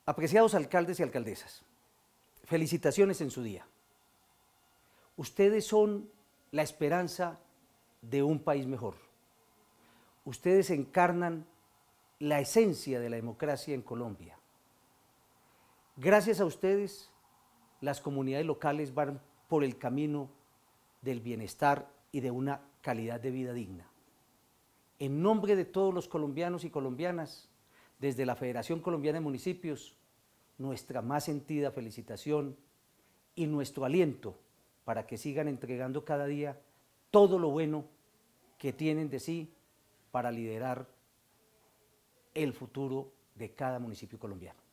Apreciados alcaldes y alcaldesas, felicitaciones en su día. Ustedes son la esperanza de un país mejor. Ustedes encarnan la esencia de la democracia en Colombia. Gracias a ustedes, las comunidades locales van por el camino del bienestar y de una calidad de vida digna. En nombre de todos los colombianos y colombianas, desde la Federación Colombiana de Municipios, nuestra más sentida felicitación y nuestro aliento para que sigan entregando cada día todo lo bueno que tienen de sí para liderar el futuro de cada municipio colombiano.